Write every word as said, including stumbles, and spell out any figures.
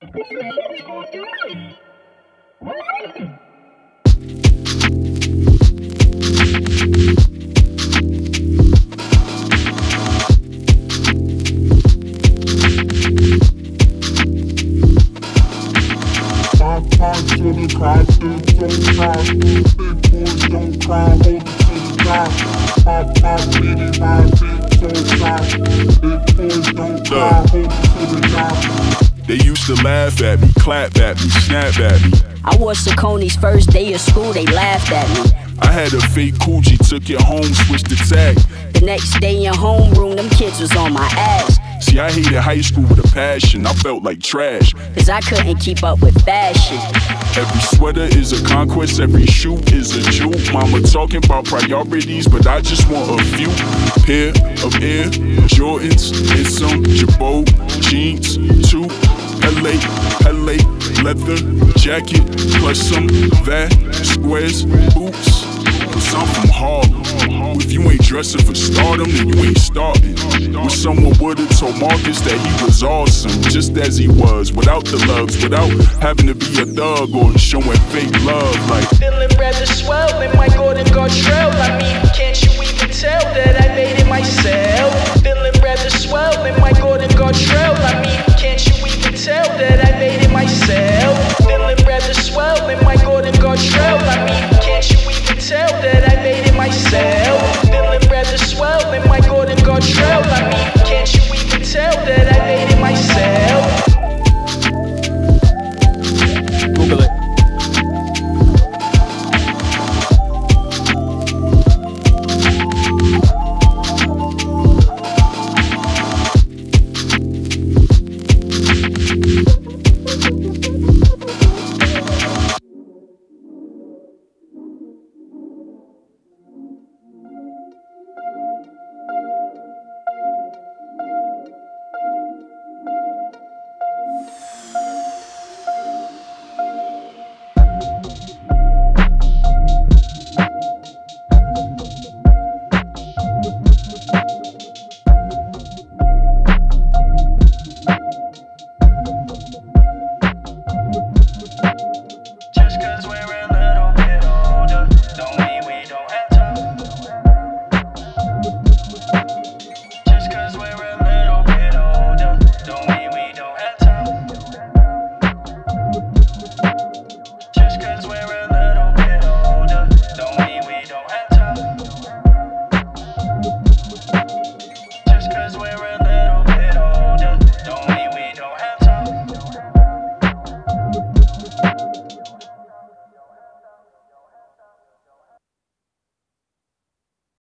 They used to laugh at me, clap at me, snap at me. I wore Saucony's first day of school, they laughed at me. I had a fake coochie, took it home, switched the tag. The next day in homeroom, them kids was on my ass. See, I hated high school with a passion, I felt like trash. Cause I couldn't keep up with fashion. Every sweater is a conquest, every shoe is a jewel. Mama talking about priorities, but I just want a few pair of Air Jordans and some Jabot jeans, two Pele, Pele, leather jacket, plus some Vasquez boots. Cause I'm from Harlem. If you ain't dressing for stardom, then you ain't starting. Wish someone would've told Marcus that he was awesome, just as he was, without the lugs, without having to be a thug or showing fake love. Like feeling rather swell in my Gordon Gartrell. I mean, can't you even tell that I made it myself? Feeling rather swell in my Gordon Gartrell. I mean,